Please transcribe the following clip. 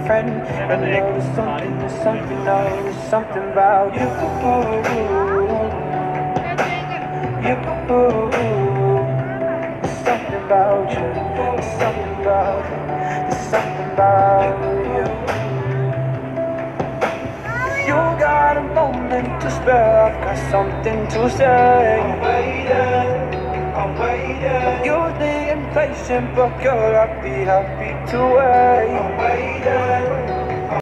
friend. I know there's something, there's something about you. You, there's something about you. There's something about you. There's something about you. If you got a moment to spare, I've got something to say. I'm waiting. I'm usually impatient, but girl, I'd be happy to wait. I'm waiting.